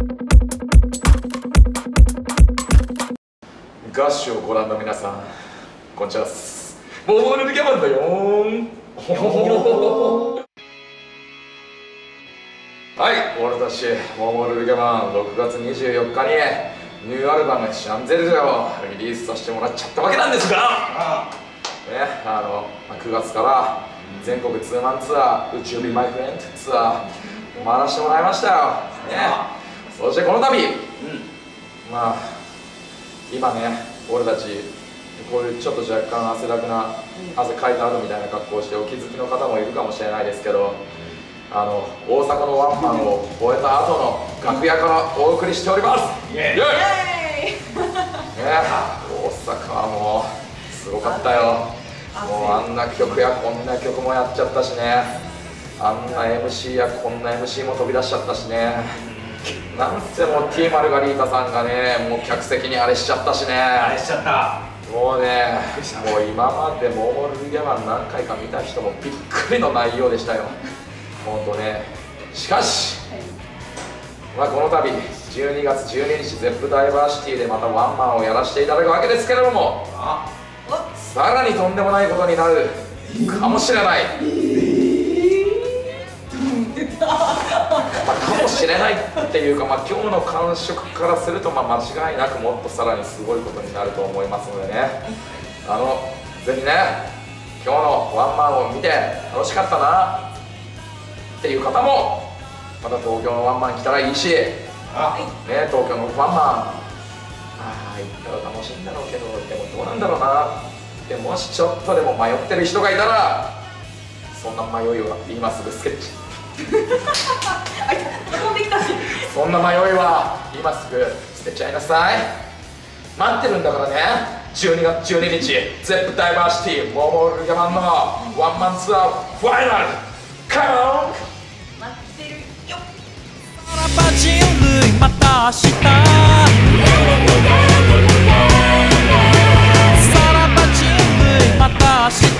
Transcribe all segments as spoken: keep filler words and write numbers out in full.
ガッシュをご覧の皆さん、こんにちは。モールギャマンだよー。はい、俺たちモールギャマンろくがつにじゅうよっかにニューアルバム「シャンゼリゼ」をリリースさせてもらっちゃったわけなんですが、ね、あのくがつから全国ツーマンツアー「宇宙ビマイフレンドツアー」回らせてもらいましたよ、ね、そしてこの度、うん、まあ今ね、俺たちこういうちょっと若干汗だくな、汗かいた後みたいな格好をしてお気づきの方もいるかもしれないですけど、あの大阪のワンマンを終えた後の楽屋からお送りしております。イエーイ、ね、大阪はもうすごかったよ。もうあんな曲やこんな曲もやっちゃったしね、あんな エムシー やこんな エムシー も飛び出しちゃったしね、なんせもう T マルガリータさんがね、もう客席にあれしちゃったしね、 あれしちゃった。 もうね、もう今までモールギャマン何回か見た人もびっくりの内容でしたよ、本当ね。しかし、まあ、この度じゅうにがつじゅうににち ゼップ ダイバーシティでまたワンマンをやらせていただくわけですけれども、さらにとんでもないことになるかもしれない、まあ、かもしれないっていうか、まあ、今日の感触からすると、まあ、間違いなくもっとさらにすごいことになると思いますのでね、あのぜひね、今日のワンマンを見て楽しかったなっていう方もまた東京のワンマン来たらいいし、ね、東京のワンマン、ああ行ったら楽しいんだろうけど、でもどうなんだろうなって、もしちょっとでも迷ってる人がいたら、そんな迷いは今すぐスケッチそんな迷いは今すぐ捨てちゃいなさい。待ってるんだからね、じゅうにがつじゅうににち ゼップ ダイバーシティモールギャマンのワンマンツアーファイナルカモン、 待ってるよ。 さらば人類また明日、さらば人類また明日、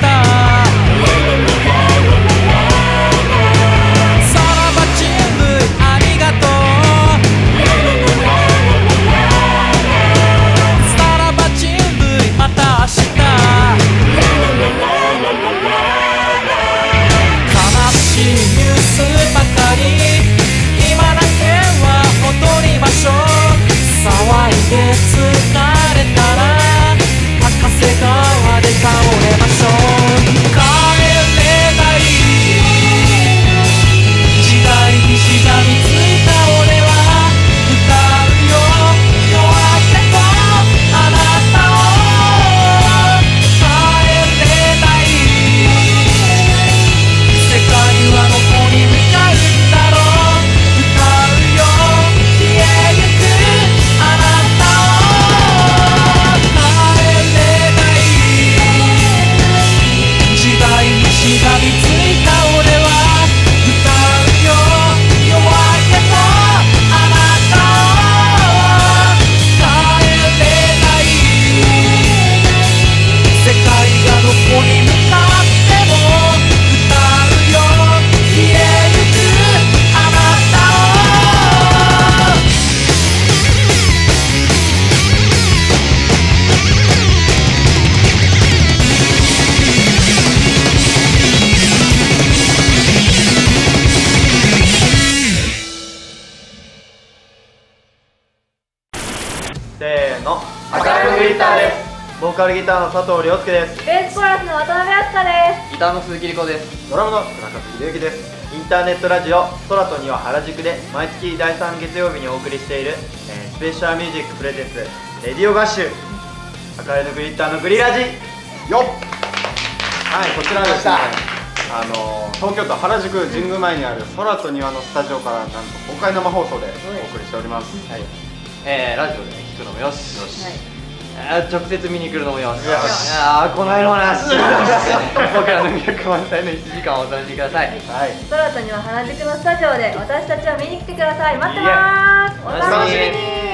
せーの、赤色グリッターです。ボーカルギターの佐藤亮介です。 ベースコーラスの渡辺明日香です。 ギターの鈴木理子です。 ドラムの村上秀之です。インターネットラジオ空とには原宿で毎月だいさん月曜日にお送りしている、えー、スペシャルミュージックプレゼンツレディオガッシュ赤色グリッターのグリラジよっ。はい、こちらですね、あのー、東京都原宿神宮前にある空と庭のスタジオからなんと公開生放送でお送りしております。 はい、えー、ラジオで聞くのもよし、よし、はい、直接見に来るのもよし、いやー、この色の話僕らの魅力満載のいちじかんをお楽しみください。 はい、空とには原宿のスタジオで私たちを見に来てください。待ってます。お楽しみに。